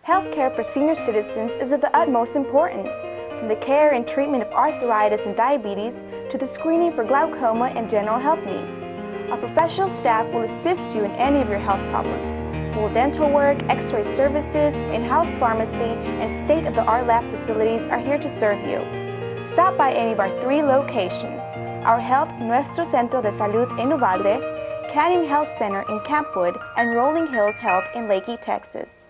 Healthcare for senior citizens is of the utmost importance, from the care and treatment of arthritis and diabetes to the screening for glaucoma and general health needs. Our professional staff will assist you in any of your health problems. Full dental work, x-ray services, in-house pharmacy, and state-of-the-art lab facilities are here to serve you. Stop by any of our 3 locations: our Health Nuestro Centro de Salud en Uvalde, Canning Health Center in Campwood, and Rolling Hills Health in Leakey, Texas.